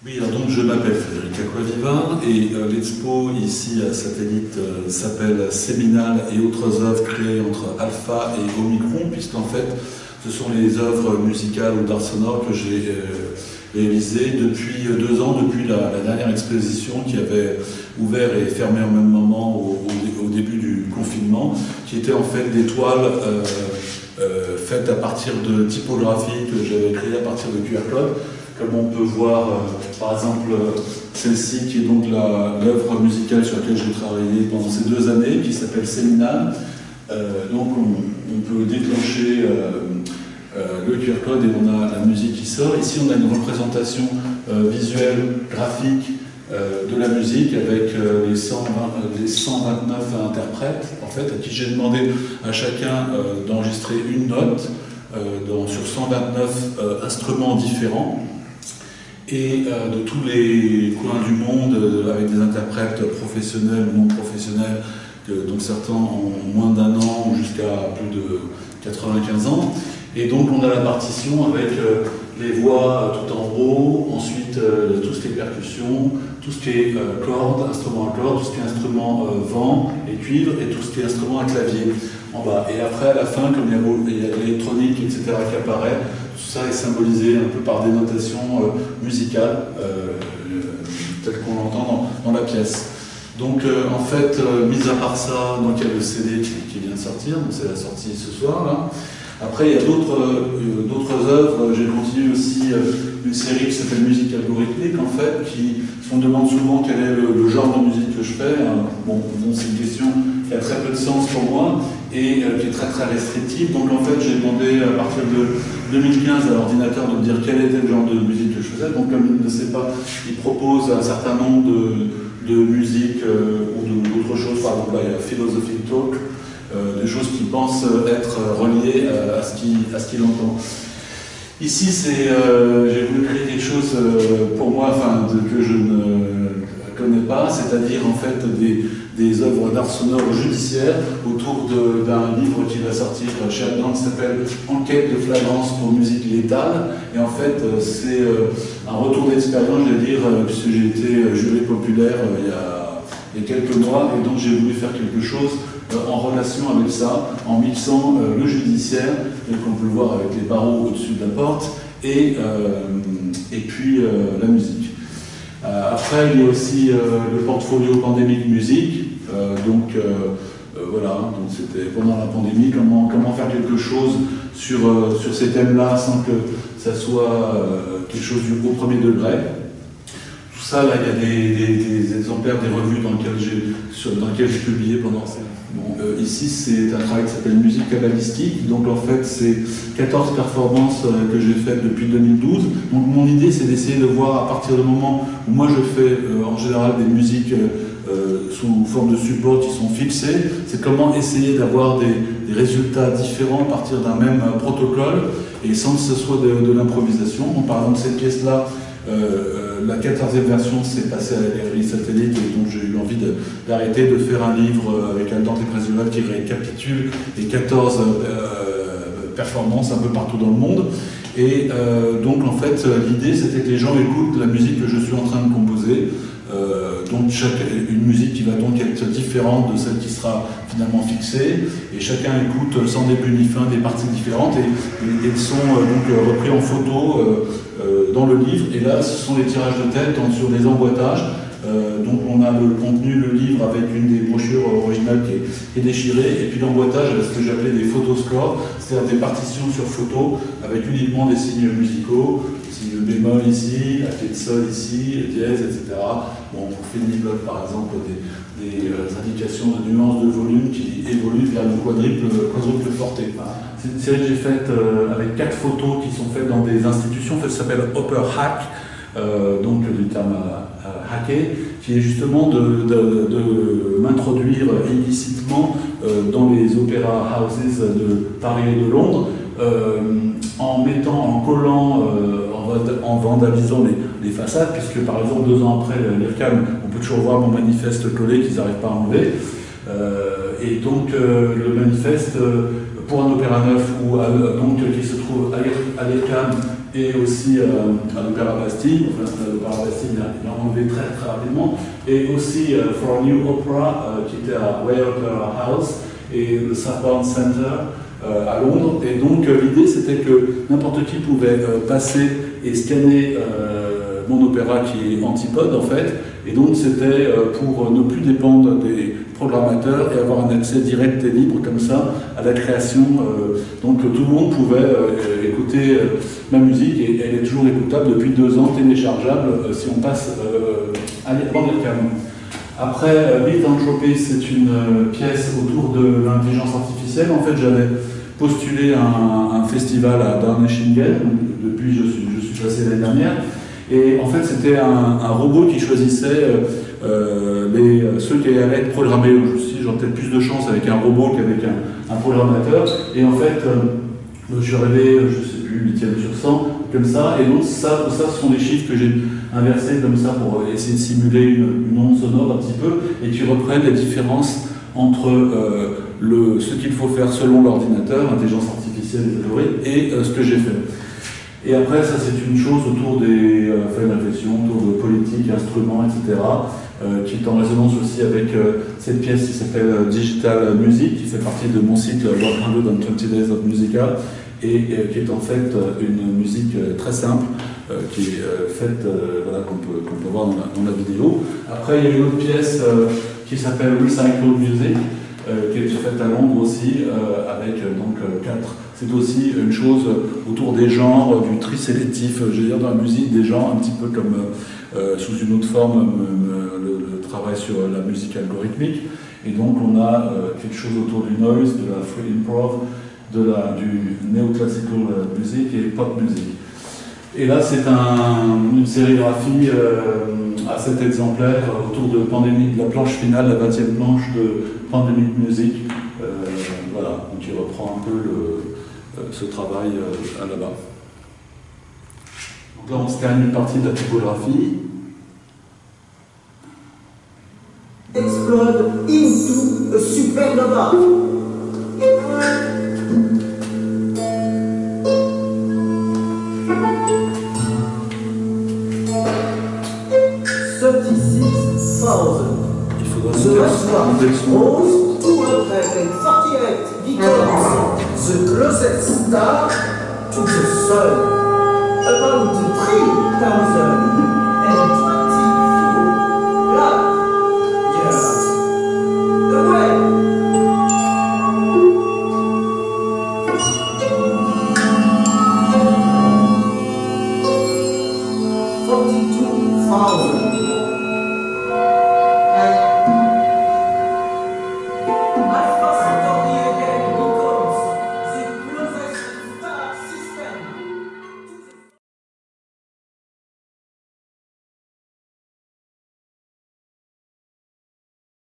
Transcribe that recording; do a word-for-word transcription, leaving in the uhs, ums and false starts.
Oui, alors donc je m'appelle Frédéric Acquaviva et euh, l'expo ici à Satellite euh, s'appelle Séminal et autres œuvres créées entre Alpha et Omicron, puisqu'en fait ce sont les œuvres musicales ou d'art sonore que j'ai euh, réalisées depuis deux ans, depuis la, la dernière exposition qui avait ouvert et fermé en même moment au, au, au début du confinement, qui était en fait des toiles euh, euh, faites à partir de typographies que j'avais créées à partir de Q R codes. Comme on peut voir, euh, par exemple, euh, celle-ci qui est donc l'œuvre musicale sur laquelle j'ai travaillé pendant ces deux années, qui s'appelle Séminal. Euh, donc on, on peut déclencher euh, euh, le Q R code et on a la musique qui sort. Ici on a une représentation euh, visuelle, graphique euh, de la musique avec euh, les, cent vingt, euh, les cent vingt-neuf interprètes, en fait, à qui j'ai demandé à chacun euh, d'enregistrer une note euh, dans, sur cent vingt-neuf euh, instruments différents. Et euh, de tous les coins du monde, euh, avec des interprètes professionnels ou non professionnels, euh, dont certains ont moins d'un an ou jusqu'à plus de quatre-vingt-quinze ans. Et donc on a la partition avec euh, les voix tout en haut, ensuite euh, tout ce qui est percussion, tout ce qui est euh, cordes, instruments à cordes, tout ce qui est instrument euh, vent et cuivre, et tout ce qui est instrument à clavier en bas. Et après, à la fin, comme il y a, il y a l'électronique, et cetera qui apparaît, tout ça est symbolisé un peu par des notations euh, musicales, euh, telles qu'on l'entend dans, dans la pièce. Donc euh, en fait, euh, mis à part ça, donc il y a le C D qui, qui vient de sortir, c'est la sortie ce soir là. Après, il y a d'autres euh, d'autres œuvres. J'ai continué aussi euh, une série qui s'appelle Musique algorithmique, en fait, qui on me demande souvent quel est le, le genre de musique que je fais. Bon, bon c'est une question qui a très peu de sens pour moi et euh, qui est très très restrictive. Donc en fait, j'ai demandé à partir de deux mille quinze à l'ordinateur de me dire quel était le genre de musique que je faisais. Donc comme il ne sait pas, il propose un certain nombre de, de musiques euh, ou d'autres choses. Par exemple, là, il y a Philosophic Talk. Euh, des choses qui pensent être reliées euh, à ce qu'il qu entend. Ici, c'est, euh, j'ai voulu créer quelque chose euh, pour moi, enfin, de, que je ne connais pas, c'est-à-dire en fait des, des œuvres d'art sonore judiciaire autour d'un livre qui va sortir chez Adam qui s'appelle Enquête de flagrance pour musique létale. Et en fait, c'est euh, un retour d'expérience, je vais dire, euh, puisque j'ai été juré populaire euh, il, y a, il y a quelques mois, et donc j'ai voulu faire quelque chose en relation avec ça, en mixant euh, le judiciaire, tel qu'on peut le voir avec les barreaux au-dessus de la porte, et, euh, et puis euh, la musique. Euh, après, il y a aussi euh, le portfolio pandémique musique, euh, donc euh, euh, voilà, donc c'était pendant la pandémie, comment, comment faire quelque chose sur, euh, sur ces thèmes-là sans que ça soit euh, quelque chose du au premier degré. Tout ça, là, il y a des, des, des exemplaires des revues dans lesquelles j'ai publié pendant ces... Bon, euh, ici, c'est un travail qui s'appelle Musique cabalistique. Donc, en fait, c'est quatorze performances euh, que j'ai faites depuis deux mille douze. Donc, mon idée, c'est d'essayer de voir à partir du moment où moi je fais euh, en général des musiques euh, sous forme de support qui sont fixées, c'est comment essayer d'avoir des, des résultats différents à partir d'un même euh, protocole et sans que ce soit de, de l'improvisation. Par exemple, cette pièce-là, Euh, euh, la quatorzième version s'est passée à la galerie Satellite et donc j'ai eu envie d'arrêter de, de faire un livre avec un temps dépressionnel qui récapitule les quatorze euh, performances un peu partout dans le monde. Et euh, donc en fait l'idée c'était que les gens écoutent la musique que je suis en train de composer. Euh, donc chaque, une musique qui va donc être différente de celle qui sera finalement fixée, et chacun écoute sans début ni fin des parties différentes, et, et, et sont euh, donc repris en photo euh, euh, dans le livre. Et là ce sont les tirages de tête donc, sur des emboîtages. Euh, donc on a le contenu, le livre avec une des brochures originales qui est, qui est déchirée, et puis l'emboîtage avec ce que j'appelais des photoscores, c'est-à-dire des partitions sur photo avec uniquement des signes musicaux, signe bémol ici, la clé de sol ici, dièse, et cetera. Bon, pour Philip par exemple, des, des euh, indications de nuances de volume qui évoluent vers le quadruple, quadruple forté. C'est une série que j'ai faite euh, avec quatre photos qui sont faites dans des institutions, ça s'appelle Opera Hack, euh, donc du terme à, à hacker, qui est justement de, de, de m'introduire illicitement euh, dans les opéra houses de Paris et de Londres, euh, en mettant, en collant, euh, en vandalisant les, les façades, puisque par exemple deux ans après l'I R C A M, on peut toujours voir mon manifeste collé qu'ils n'arrivent pas à enlever. Euh, et donc euh, le manifeste, euh, pour un opéra neuf ou à, donc, qui se trouve à l'I R C A M et aussi euh, à l'Opéra Bastille. Enfin, l'Opéra Bastille, il a, il a enlevé très très rapidement. Et aussi euh, For a New Opera, euh, qui était à Royal Opera House et le Southampton Center euh, à Londres. Et donc euh, l'idée c'était que n'importe qui pouvait euh, passer et scanner euh, mon opéra qui est Antipode en fait. Et donc c'était euh, pour ne plus dépendre des programmateurs et avoir un accès direct et libre comme ça à la création. Euh, donc tout le monde pouvait euh, écouter euh, ma musique et elle est toujours écoutable depuis deux ans, téléchargeable euh, si on passe euh, à l'IRCAM. Après, euh, Mythentropy, c'est une euh, pièce autour de l'intelligence artificielle. En fait, j'avais postulé un, un festival à Darneshingen, depuis je suis, je suis passé l'année dernière. Et en fait, c'était un, un robot qui choisissait euh, euh, les, ceux qui allaient être programmés. Je me suis dit, j'aurais peut-être plus de chance avec un robot qu'avec un, un programmateur. Et en fait, euh, je suis arrivé, je ne sais plus, huitième sur cent, comme ça. Et donc, ça, ça, ce sont des chiffres que j'ai inversés comme ça pour essayer de simuler une, une onde sonore un petit peu et qui reprennent les différences entre euh, le, ce qu'il faut faire selon l'ordinateur, intelligence artificielle et algorithmes, et euh, ce que j'ai fait. Et après, ça c'est une chose autour des euh, faits de réflexion, autour de politique, instruments, et cetera, euh, qui est en résonance aussi avec euh, cette pièce qui s'appelle euh, Digital Music, qui fait partie de mon cycle one hundred twenty Days of Musica, et euh, qui est en fait euh, une musique euh, très simple, euh, qui est euh, faite, euh, voilà, qu'on peut, qu'on peut voir dans la, dans la vidéo. Après, il y a une autre pièce euh, qui s'appelle Recycled Music, Euh, qui est faite à Londres aussi, euh, avec euh, donc euh, quatre. C'est aussi une chose autour des genres, du tri sélectif, euh, je veux dire dans la musique, des genres un petit peu comme euh, sous une autre forme, euh, le, le travail sur la musique algorithmique. Et donc on a euh, quelque chose autour du noise, de la free improv, de la, du néoclassical music et pop music. Et là, c'est un, une sérigraphie euh, à sept exemplaires autour de Pandemic, de la planche finale, la vingtième planche de Pandemic Music. Euh, voilà, donc il reprend un peu le, euh, ce travail euh, là-bas. Donc là, on se termine une partie de la typographie. Explode into a supernova. Il faudra The restaurant rose two hundred forty-eight becomes the closest star to the sun, about three thousand